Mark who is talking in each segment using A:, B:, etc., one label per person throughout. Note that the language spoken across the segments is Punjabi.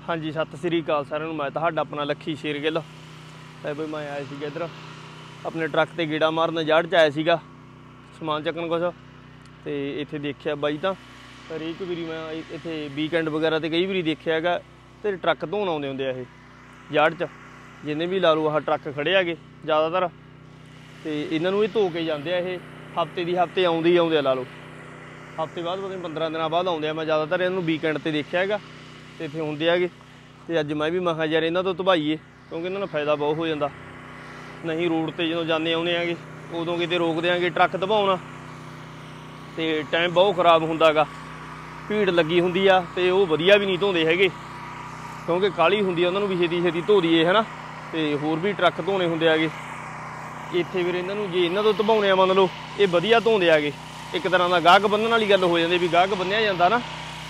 A: हाँ जी सत श्री अकाल सारिਆਂ ਨੂੰ। मैं ਤੁਹਾਡਾ अपना लखी शेरगिल ਤੇ ਬਈ मैं आया ਸੀਗਾ ਇੱਧਰ अपने ट्रक ਤੇ ਗੇੜਾ ਮਾਰਨ ਜੜ 'ਚ ਆਇਆ ਸੀਗਾ ਸਮਾਨ ਚੱਕਣ ਕੁਛ ਤੇ ਇੱਥੇ ਦੇਖਿਆ ਬਾਈ ਤਾਂ ਹਰੇਕ ਵਾਰੀ ਮੈਂ ਇੱਥੇ ਵੀਕਐਂਡ ਵਗੈਰਾ ਤੇ ਕਈ ਵਾਰੀ ਦੇਖਿਆ ਹੈਗਾ ਤੇ ਟਰੱਕ ਧੋਣ ਆਉਂਦੇ ਹੁੰਦੇ ਆ ਇਹ ਜੜ 'ਚ ਜਿੰਨੇ ਵੀ ਲਾ ਲਓ ਆਹ ਟਰੱਕ ਖੜੇ ਹੈਗੇ ਜ਼ਿਆਦਾਤਰ ਤੇ ਇਹਨਾਂ ਨੂੰ ਇਹ ਧੋ ਕੇ ਜਾਂਦੇ ਆ ਇਹ ਹਫ਼ਤੇ ਦੀ ਹਫ਼ਤੇ ਆਉਂਦੇ ਹੀ ਆਉਂਦੇ ਆ ਲਾ ਲਓ ਹਫ਼ਤੇ ਬਾਅਦ ਪਤਾ ਨਹੀਂ 15 ਦਿਨਾਂ ਬਾਅਦ ਆਉਂਦੇ ਆ। ਮੈਂ ਜ਼ਿਆਦਾਤਰ ਇਹਨਾਂ ਨੂੰ ਵੀਕਐਂਡ ਤੇ ਦੇਖਿਆ ਹੈਗਾ ਤੇ ਇੱਥੇ ਹੁੰਦੇ ਹੈਗੇ ਤੇ ਅੱਜ ਮੈਂ ਵੀ ਮੈਂ ਕਿਹਾ ਯਾਰ ਇਹਨਾਂ ਤੋਂ ਧਵਾਈਏ ਕਿਉਂਕਿ ਇਹਨਾਂ ਨੂੰ ਫਾਇਦਾ ਬਹੁਤ ਹੋ ਜਾਂਦਾ। ਨਹੀਂ ਰੋਡ ਤੇ ਜਦੋਂ ਜਾਂਦੇ ਆਉਂਦੇ ਹੈਗੇ ਉਦੋਂ ਕਿਤੇ ਰੋਕ ਦਿਆਂਗੇ ਟਰੱਕ ਧਵਾਉਣਾ ਤੇ ਟਾਈਮ ਬਹੁਤ ਖ਼ਰਾਬ ਹੁੰਦਾ ਗਾ ਭੀੜ ਲੱਗੀ ਹੁੰਦੀ ਆ ਤੇ ਉਹ ਵਧੀਆ ਵੀ ਨਹੀਂ ਧੋਂਦੇ ਹੈਗੇ ਕਿਉਂਕਿ ਕਾਹਲੀ ਹੁੰਦੀ ਆ ਉਹਨਾਂ ਨੂੰ ਵੀ ਛੇਤੀ ਛੇਤੀ ਧੋ ਦਈਏ ਹੈ ਨਾ ਤੇ ਹੋਰ ਵੀ ਟਰੱਕ ਧੋਣੇ ਹੁੰਦੇ ਹੈਗੇ। ਇੱਥੇ ਫਿਰ ਇਹਨਾਂ ਨੂੰ ਜੇ ਇਹਨਾਂ ਤੋਂ ਧਵਾਉਣੇ ਆ ਮੰਨ ਲਓ ਇਹ ਵਧੀਆ ਧੋਂਦੇ ਹੈਗੇ ਇੱਕ ਤਰ੍ਹਾਂ ਦਾ ਗਾਹਕ ਬੰਨਣ ਵਾਲੀ ਗੱਲ ਹੋ ਜਾਂਦੀ ਵੀ ਗਾਹਕ ਬੰਨਿਆ ਜਾਂਦਾ ਨਾ।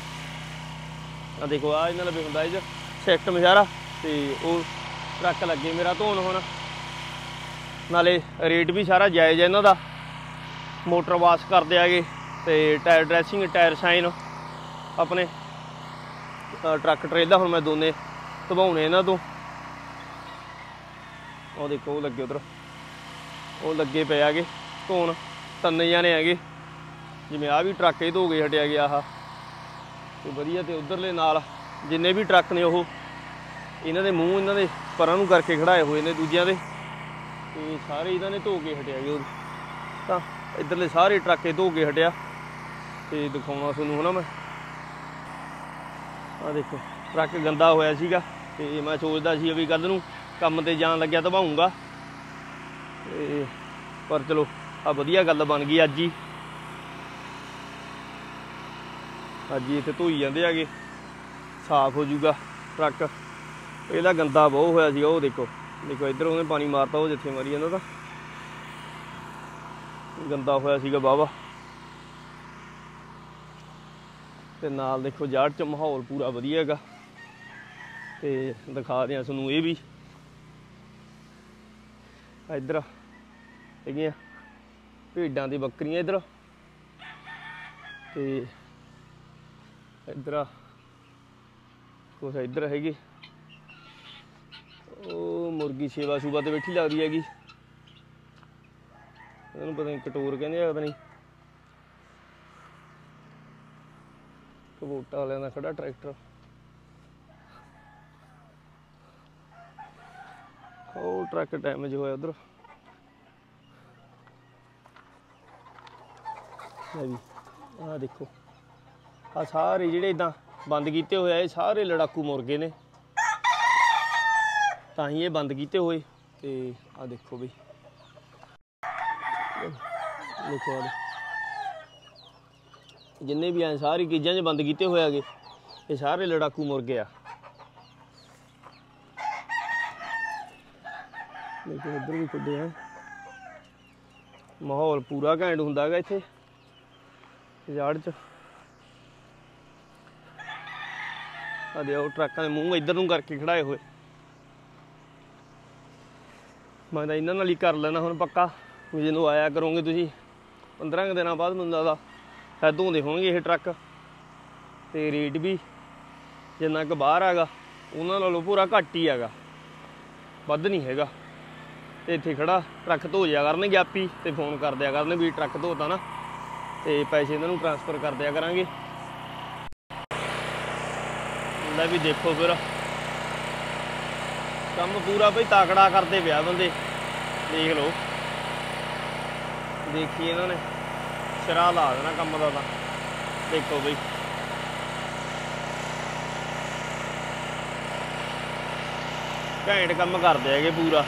A: ਆ ਦੇਖੋ ਆ ਇਹਨਾਂ ਲਵੇ ਹੁੰਦਾ ਇਹ 'ਚ ਸਿਸਟਮ ਸਾਰਾ ਤੇ ਉਹ ਟਰੱਕ ਲੱਗੇ ਮੇਰਾ ਧੋਣ ਹੁਣ ਨਾਲੇ ਰੇਟ ਵੀ ਸਾਰਾ ਜਾਇਜ਼ ਹੈ ਇਹਨਾਂ ਦਾ। ਮੋਟਰ ਵਾਸ਼ ਕਰਦੇ ਹੈਗੇ ਤੇ ਟਾਇਰ ਡਰੈਸਿੰਗ ਟਾਇਰ ਸ਼ਾਈਨ ਆਪਣੇ ਟਰੱਕ ਟਰੇਲਾ ਹੁਣ ਮੈਂ ਦੋਨੇ ਧਵਾਉਣੇ ਇਹਨਾਂ ਤੋਂ। ਉਹ ਦੇਖੋ ਉਹ ਲੱਗੇ ਉੱਧਰ ਉਹ ਲੱਗੇ ਪਏ ਹੈਗੇ ਧੋਣ ਤਿੰਨ ਜਾਣੇ ਹੈਗੇ ਜਿਵੇਂ ਆਹ ਵੀ ਟਰੱਕ ਇਹ ਧੋ ਕੇ ਹਟਿਆ ਗਿਆ ਆਹ ਤੇ ਵਧੀਆ ਤੇ ਉਧਰਲੇ ਨਾਲ ਜਿੰਨੇ ਵੀ ਟਰੱਕ ਨੇ ਉਹ ਇਹਨਾਂ ਦੇ ਮੂੰਹ ਇਹਨਾਂ ਦੇ ਪਰਾਂ ਨੂੰ ਕਰਕੇ ਖੜਾਏ ਹੋਏ ਨੇ ਦੂਜਿਆਂ ਦੇ ਤੇ ਸਾਰੇ ਇਹਨਾਂ ਨੇ ਧੋ ਕੇ ਹਟਿਆ ਗਏ ਤਾਂ ਇੱਧਰਲੇ ਸਾਰੇ ਟਰੱਕ ਇਹ ਧੋ ਕੇ ਹਟਿਆ ਤੇ ਦਿਖਾਉਣਾ ਤੁਹਾਨੂੰ ਹਨਾ ਮੈਂ। ਆਹ ਦੇਖੋ ਟਰੱਕ ਗੰਦਾ ਹੋਇਆ ਸੀਗਾ ਤੇ ਮੈਂ ਸੋਚਦਾ ਸੀ ਵੀ ਕੱਲ੍ਹ ਨੂੰ ਕੰਮ ਤੇ ਜਾਣ ਲੱਗਿਆ ਧਵਾਊਂਗਾ ਤੇ ਪਰ ਚਲੋ ਆ ਵਧੀਆ ਗੱਲ ਬਣ ਗਈ ਅੱਜ ਹੀ ਇੱਥੇ ਧੋਈ ਜਾਂਦੇ ਹੈਗੇ ਸਾਫ਼ ਹੋ ਜੂਗਾ ਟਰੱਕ। ਇਹਦਾ ਗੰਦਾ ਬਹੁਤ ਹੋਇਆ ਸੀਗਾ ਉਹ ਦੇਖੋ ਦੇਖੋ ਇੱਧਰ ਉਹਨੇ ਪਾਣੀ ਮਾਰਤਾ ਉਹ ਜਿੱਥੇ ਮਾਰੀ ਜਾਂਦਾ ਤਾਂ ਗੰਦਾ ਹੋਇਆ ਸੀਗਾ ਵਾਹਵਾ ਤੇ ਨਾਲ ਦੇਖੋ ਜੜ 'ਚ ਮਾਹੌਲ ਪੂਰਾ ਵਧੀਆ ਹੈਗਾ ਤੇ ਦਿਖਾ ਦਿਆਂ ਤੁਹਾਨੂੰ ਇਹ ਵੀ ਇੱਧਰ ਹੈਗੀਆਂ ਭੇਡਾਂ ਦੀ ਬੱਕਰੀਆਂ ਇੱਧਰ ਤੇ ਇੱਧਰ ਕੁਛ ਇੱਧਰ ਹੈਗੀ ਉਹ ਮੁਰਗੀ ਸੇਵਾ ਸੂਬਾ ਤੇ ਬੈਠੀ ਲੱਗਦੀ ਹੈਗੀ ਇਹਨੂੰ ਪਤਾ ਨਹੀਂ ਕਟੋਰ ਕਹਿੰਦੇ ਆ ਪਤਾ ਨਹੀਂ ਕਬੂਟਾ ਵਾਲਿਆਂ ਦਾ ਖੜਾ ਟਰੈਕਟਰ ਉਹ ਟਰੱਕ ਡੈਮੇਜ ਹੋਇਆ ਉੱਧਰ ਵੀ ਆਹ ਦੇਖੋ ਆ ਸਾਰੇ ਜਿਹੜੇ ਇੱਦਾਂ ਬੰਦ ਕੀਤੇ ਹੋਏ ਆ ਇਹ ਸਾਰੇ ਲੜਾਕੂ ਮੁਰਗੇ ਨੇ ਤਾਂ ਹੀ ਇਹ ਬੰਦ ਕੀਤੇ ਹੋਏ ਤੇ ਆ ਦੇਖੋ ਬਈ ਦੇਖੋ ਜਿੰਨੇ ਵੀ ਆ ਸਾਰੀ ਚੀਜ਼ਾਂ 'ਚ ਬੰਦ ਕੀਤੇ ਹੋਏ ਹੈਗੇ ਇਹ ਸਾਰੇ ਲੜਾਕੂ ਮੁਰਗੇ ਆ। ਦੇਖੋ ਇੱਧਰ ਵੀ ਖੁੱਡੇ ਆ ਮਾਹੌਲ ਪੂਰਾ ਘੈਂਟ ਹੁੰਦਾ ਹੈਗਾ ਇੱਥੇ ਜੜ 'ਚ। ਆ ਦੇਖੋ ਟਰੱਕਾਂ ਦੇ ਮੂੰਹ ਇੱਧਰ ਨੂੰ ਕਰਕੇ ਖੜਾਏ ਹੋਏ ਮੈਂ ਤਾਂ ਇਹਨਾਂ ਨਾਲ ਹੀ ਕਰ ਲੈਣਾ ਹੁਣ ਪੱਕਾ ਵੀ ਜਦੋਂ ਆਇਆ ਕਰੋਗੇ ਤੁਸੀਂ 15 ਕੁ ਦਿਨਾਂ ਬਾਅਦ ਮੈਨੂੰ ਲੱਗਦਾ ਸ਼ਾਇਦ ਧੋਂਦੇ ਹੋਣਗੇ ਇਹ ਟਰੱਕ ਤੇ ਰੇਟ ਵੀ ਜਿੰਨਾ ਕੁ ਬਾਹਰ ਹੈਗਾ ਉਹਨਾਂ ਨਾਲੋਂ ਪੂਰਾ ਘੱਟ ਹੀ ਹੈਗਾ ਵੱਧ ਨਹੀਂ ਹੈਗਾ। ਤੇ ਇੱਥੇ ਖੜਾ ਟਰੱਕ ਧੋ ਜਿਆ ਕਰਨਗੇ ਆਪੀ ਤੇ ਫੋਨ ਕਰ ਦਿਆ ਕਰਨ ਵੀ ਟਰੱਕ ਧੋਤਾ ਨਾ ਤੇ ਪੈਸੇ ਇਹਨਾਂ ਨੂੰ ਟਰਾਂਸਫਰ ਕਰ ਦਿਆ ਕਰਾਂਗੇ। ਲੈ ਵੀ ਦੇਖੋ ਫਿਰ ਕੰਮ ਪੂਰਾ ਬਈ ਤਾਕੜਾ ਕਰਦੇ ਪਿਆ ਬੰਦੇ ਦੇਖ ਲਓ ਦੇਖੀ ਇਹਨਾਂ ਨੇ ਸਿਰਾ ਲਾ ਦੇਣਾ ਕੰਮ ਦਾ ਤਾਂ ਦੇਖੋ ਬਈ ਘੈਂਟ ਕੰਮ ਕਰਦੇ ਹੈਗੇ ਪੂਰਾ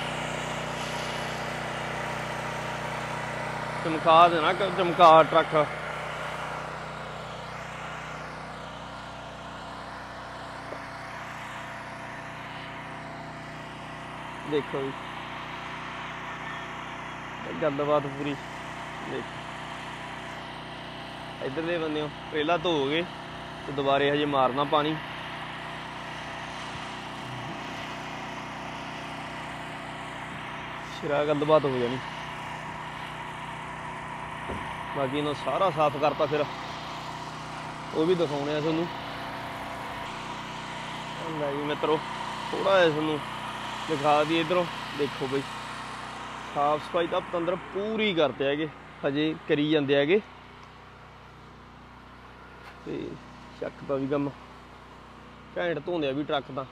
A: ਚਮਕਾ ਦੇਣਾ ਚਮਕਾ ਟਰੱਕ। ਦੇਖੋ ਜੀ ਗੱਲਬਾਤ ਪੂਰੀ ਦੇਖੋ ਇੱਧਰਲੇ ਬੰਦਿਓ ਟਰੇਲਾ ਧੋ ਗਏ ਤੇ ਦੁਬਾਰੇ ਹਜੇ ਮਾਰਨਾ ਪਾਣੀ ਸਿਰਾ ਗੱਲਬਾਤ ਹੋ ਜਾਣੀ। ਬਾਕੀ ਇਹਨੂੰ ਸਾਰਾ ਸਾਫ਼ ਕਰਤਾ ਫਿਰ ਉਹ ਵੀ ਦਿਖਾਉਣੇ ਆ ਤੁਹਾਨੂੰ। ਲੈ ਜੀ ਮਿੱਤਰੋ ਥੋੜਾ ਜਿਹਾ ਤੁਹਾਨੂੰ ਦਿਖਾ ਦਈਏ ਇੱਧਰੋਂ। ਦੇਖੋ ਬਈ ਸਾਫ ਸਫਾਈ ਤਾਂ ਪਤੰਦਰ ਪੂਰੀ ਕਰਦੇ ਹੈਗੇ, ਹਜੇ ਕਰੀ ਜਾਂਦੇ ਹੈਗੇ। ਤੇ ਚੱਕ ਦਾ ਵੀ ਕੰਮ ਘੈਂਟ ਧੋਂਦੇ ਆ ਵੀ ਟਰੱਕ ਤਾਂ।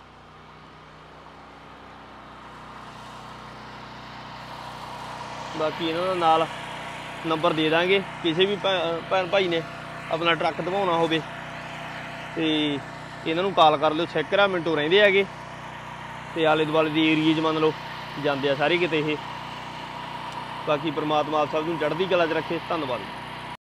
A: ਬਾਕੀ ਇਹਨਾਂ ਦਾ ਨਾਲ ਨੰਬਰ ਦੇ ਦਾਂਗੇ, ਕਿਸੇ ਵੀ ਭੈਣ ਭਾਈ ਨੇ ਆਪਣਾ ਟਰੱਕ ਧਵਾਉਣਾ ਹੋਵੇ ਤੇ ਇਹਨਾਂ ਨੂੰ ਕਾਲ ਕਰ ਲਿਓ। ਸੈਕਰਾ ਮਿੰਟੋ ਰਹਿੰਦੇ ਹੈਗੇ ਤੇ ਆਲੇ ਦੁਆਲੇ ਦੇ ਏਰੀਏ 'ਚ ਮੰਨ ਲਓ ਜਾਂਦੇ ਆ ਸਾਰੇ ਕਿਤੇ ਇਹ। ਬਾਕੀ ਪਰਮਾਤਮਾ ਆਪ ਸਭ ਨੂੰ ਚੜ੍ਹਦੀ ਕਲਾ 'ਚ ਰੱਖੇ। ਧੰਨਵਾਦ।